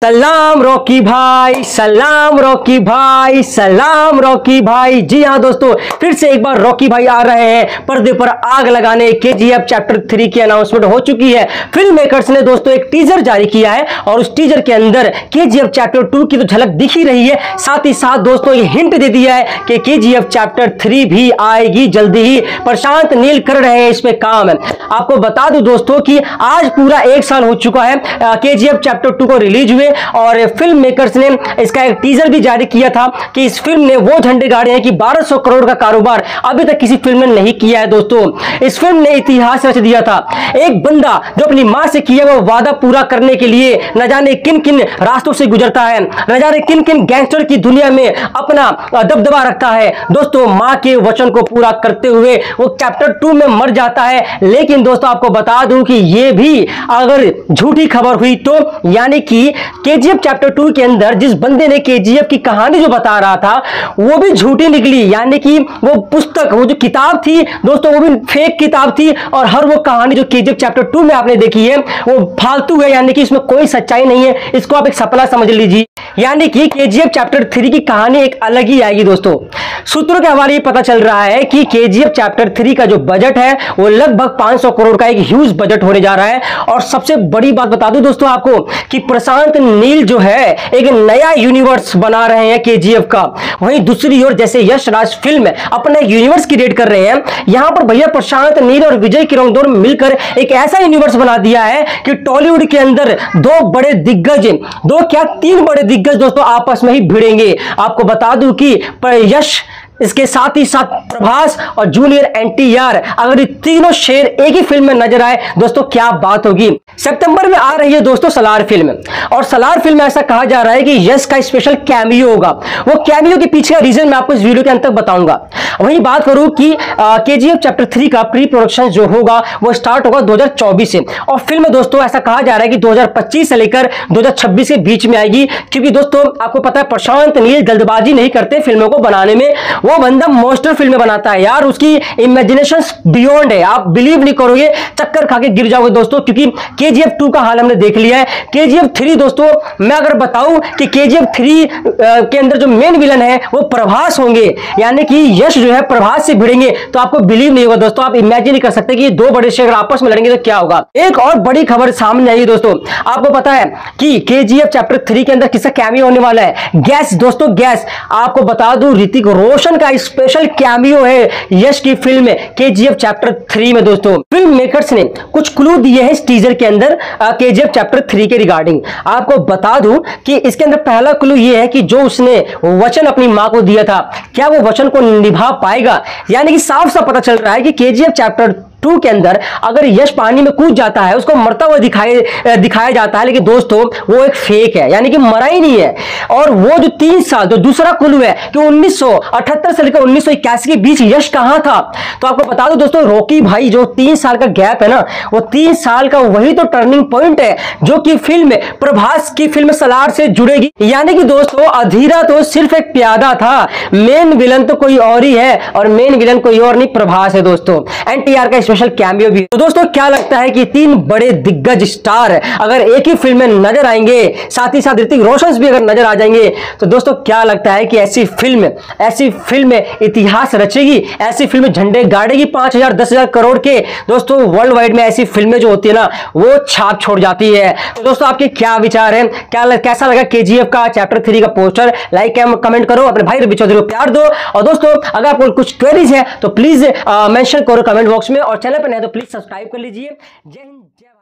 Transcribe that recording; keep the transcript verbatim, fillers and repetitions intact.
सलाम रॉकी भाई, सलाम रॉकी भाई, सलाम रॉकी भाई। जी हाँ दोस्तों, फिर से एक बार रॉकी भाई आ रहे हैं पर्दे पर आग लगाने। केजीएफ चैप्टर थ्री की अनाउंसमेंट हो चुकी है। फिल्म मेकर्स ने दोस्तों एक टीजर जारी किया है और उस टीजर के अंदर केजीएफ चैप्टर टू की तो झलक दिख ही रही है, साथ ही साथ दोस्तों ये हिंट दे दिया है कि केजीएफ चैप्टर थ्री भी आएगी जल्दी ही। प्रशांत नील कर रहे हैं इस पे काम। आपको बता दूं दोस्तों कि आज पूरा एक साल हो चुका है केजीएफ चैप्टर टू को रिलीज हुए और फिल्म मेकर्स ने इसका एक टीजर भी जारी किया था कि इस फिल्म ने वो झंडे गाड़े हैं कि बारह सौ करोड़ का कारोबार अभी तक किसी फिल्म ने नहीं किया है। दोस्तों इस फिल्म ने इतिहास रच दिया था। एक बंदा जो अपनी मां से किया वो वादा पूरा करने के लिए न जाने किन किन रास्तों से गुजरता है, न जाने किन किन गैंगस्टर की दुनिया में अपना दबदबा रखता है। दोस्तों मां के वचन को पूरा करते हुए वो चैप्टर टू में मर जाता है। लेकिन दोस्तों आपको बता दूं कि ये भी अगर झूठी खबर हुई तो, यानी कि केजीएफ चैप्टर टू के अंदर जिस बंदे ने केजीएफ की कहानी जो बता रहा था वो भी झूठी निकली, यानी कि वो पुस्तक, वो जो किताब थी दोस्तों वो भी फेक किताब थी और हर वो कहानी जो केजीएफ चैप्टर टू में आपने देखी है वो फालतू है, यानी कि इसमें कोई सच्चाई नहीं है। इसको आप एक सपना समझ लीजिए, यानी कि केजीएफ चैप्टर थ्री की कहानी एक अलग ही आएगी। दोस्तों सूत्रों के हवाले ये पता चल रहा है कि केजीएफ चैप्टर थ्री का जो बजट है वो लगभग पांच सौ करोड़ का एक ह्यूज बजट होने जा रहा है। और सबसे बड़ी बात बता दूं दोस्तों आपको कि प्रशांत नील जो है एक नया यूनिवर्स बना रहे हैं केजीएफ का। वहीं दूसरी ओर जैसे यश राज फिल्म अपने यूनिवर्स क्रिएट कर रहे हैं, यहां पर भैया प्रशांत नील और विजय किरंदोर मिलकर एक ऐसा यूनिवर्स बना दिया है कि टॉलीवुड के अंदर दो बड़े दिग्गज, दो क्या तीन बड़े दिग्गज दोस्तों आपस में ही भिड़ेंगे। आपको बता दूं कि यश, इसके साथ ही साथ प्रभास और जूनियर एनटीआर, अगर ये तीनों शेर एक ही फिल्म में नजर आए दोस्तों क्या बात होगी। सितंबर में आ रही है दोस्तों सलार फिल्म, और सलार फिल्म में ऐसा कहा जा रहा है कि यश का स्पेशल कैमियो होगा। वो कैमियो के पीछे का रीजन मैं आपको इस वीडियो के अंत तक बताऊंगा। वहीं बात करूं कि केजीएफ चैप्टर थ्री का प्री प्रोडक्शन जो होगा वो स्टार्ट होगा दो हज़ार चौबीस से, और फिल्म दोस्तों ऐसा कहा जा रहा है कि दो हज़ार पच्चीस से लेकर दो हज़ार छब्बीस के बीच में आएगी। क्योंकि दोस्तों आपको पता है प्रशांत नील जल्दबाजी नहीं करते फिल्मों को बनाने में, वो बंदा मॉन्स्टर फिल्में बनाता है यार, उसकी इमेजिनेशन बियॉन्ड है। आप बिलीव नहीं करोगे, चक्कर खा के गिर जाओगे दोस्तों, क्योंकि केजीएफ टू का हाल हमने देख लिया है। केजीएफ थ्री दोस्तों मैं अगर बताऊं कि केजीएफ थ्री के अंदर जो मेन विलन है वो प्रभास होंगे, यानी कि यश जो है प्रभास से भिड़ेंगे, तो आपको बिलीव नहीं होगा दोस्तों। आप इमेजिन नहीं कर सकते कि ये दो बड़े शेर आपस में लड़ेंगे तो क्या होगा। एक और बड़ी खबर सामने आई दोस्तों, आपको पता है कि केजीएफ चैप्टर थ्री के अंदर किसका कैमियो होने वाला है? गैस दोस्तों, गैस। आपको बता दूं ऋतिक रोशन का स्पेशल कैमियो है यश की फिल्म केजीएफ चैप्टर थ्री में। दोस्तों फिल्म मेकर्स ने कुछ क्लू दिए हैं इस टीजर के अंदर केजीएफ चैप्टर थ्री के रिगार्डिंग। आपको बता दूं कि इसके अंदर पहला क्लू ये है कि जो उसने वचन अपनी मां को दिया था, क्या वो वचन को निभा पाएगा? यानी कि साफ साफ पता चल रहा है कि केजीएफ चैप्टर टू के अंदर अगर यश पानी में कूद जाता है, उसको मरता हुआ दिखाए दिखाया जाता है, लेकिन दोस्तों वो एक फेक है, यानी कि मरा ही नहीं है। और वो जो तीन साल जो दूसरा क्लू है कि उन्नीस सौ अठहत्तर से लेकर उन्नीस सौ इक्यासी के बीच यश कहां था, तो आपको बता दो दोस्तों रॉकी भाई जो तीन साल का गैप है ना, वो तीन साल का वही तो टर्निंग पॉइंट है जो कि फिल्म प्रभास की फिल्म सलार से जुड़ेगी। यानी कि दोस्तों अधीरा तो सिर्फ एक प्यादा था, मेन विलन तो कोई और ही है, और मेन विलन कोई और नहीं प्रभास है दोस्तों। एनटीआर का स्पेशल कैमियो भी। तो दोस्तों क्या लगता है कि तीन बड़े दिग्गज स्टार अगर एक ही फिल्म में नजर आएंगे, साथ ही साथ ऋतिक रोशन भी अगर नजर आ जाएंगे, तो दोस्तों क्या लगता है कि ऐसी फिल्म ऐसी फिल्म इतिहास रचेगी, ऐसी फिल्म झंडे गाड़ेगी पांच हजार दस हजार करोड़ के। दोस्तों वर्ल्ड वाइड में ऐसी फिल्में जो होती है ना वो छाप छोड़ जाती है। तो दोस्तों आपके क्या विचार है, क्या कैसा लगा केजीएफ का चैप्टर थ्री का पोस्टर? लाइक कमेंट करो, अपने भाई रवि चौधरी को प्यार दो, और दोस्तों अगर आपको कुछ क्वेरीज है तो प्लीज मेंशन करो कमेंट बॉक्स में, और चैनल पर नहीं तो प्लीज सब्सक्राइब कर लीजिए। जय हिंद, जय